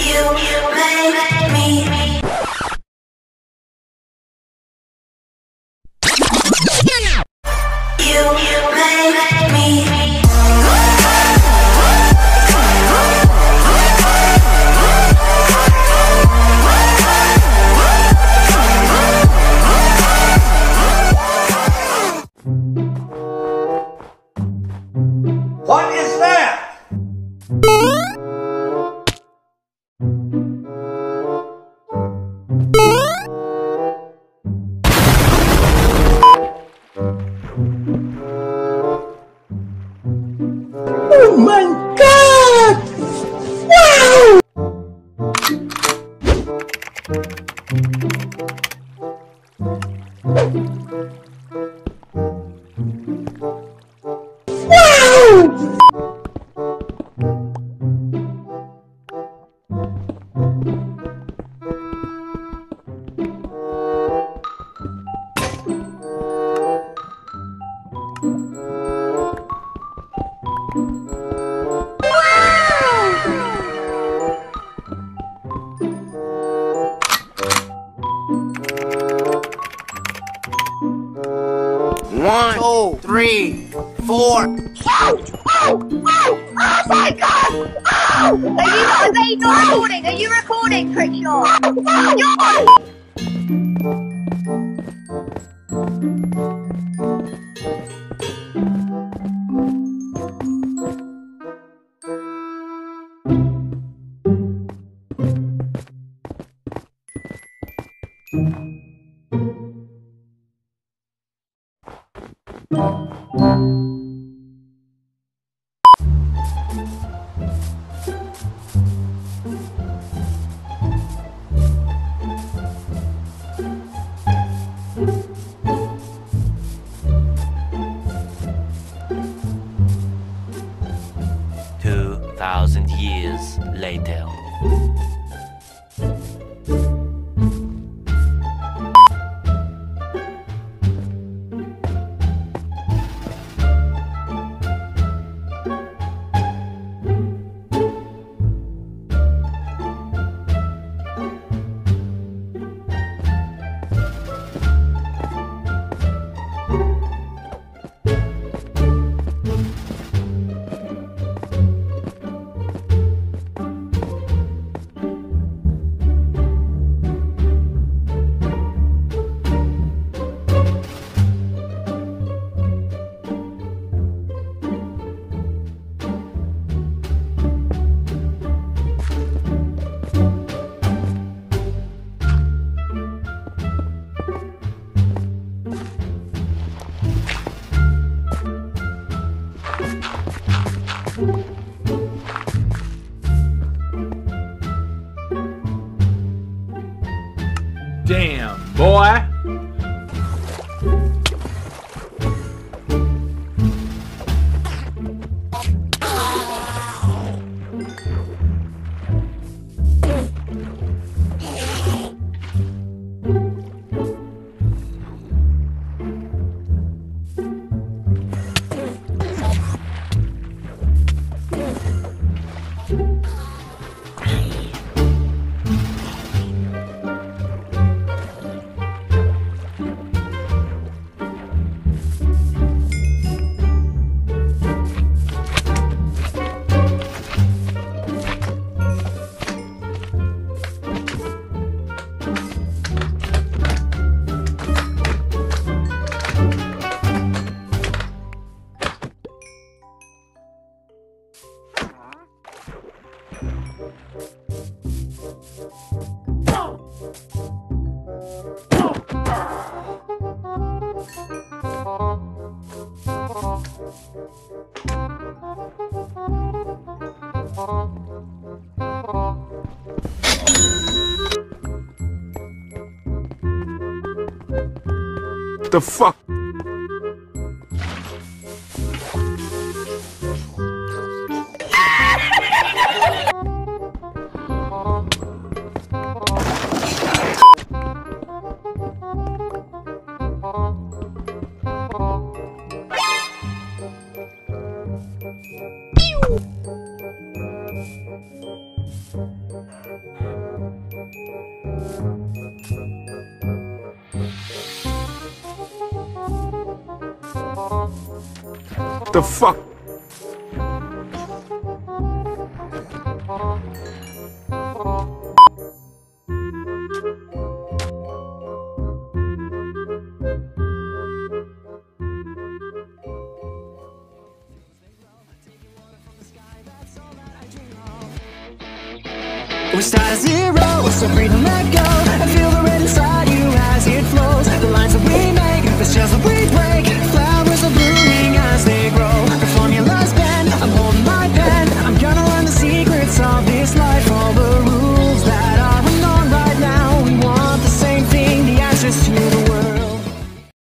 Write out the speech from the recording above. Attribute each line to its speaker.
Speaker 1: What is that? Oh my God! Wow! One, two, three, four.
Speaker 2: Oh my God! Oh! Are you not recording? Are you recording, Rico?
Speaker 3: Years later.
Speaker 1: Damn, boy. The fuck? The fuck?
Speaker 3: We start at zero, so breathe and let go, and feel the red inside you as it flows. The lines that we make, the shells that we break, flowers are blooming as they grow. The formula's bend, I'm holding my pen, I'm gonna learn the secrets of this life. All the rules that are unknown right now, we want the same thing, the answers to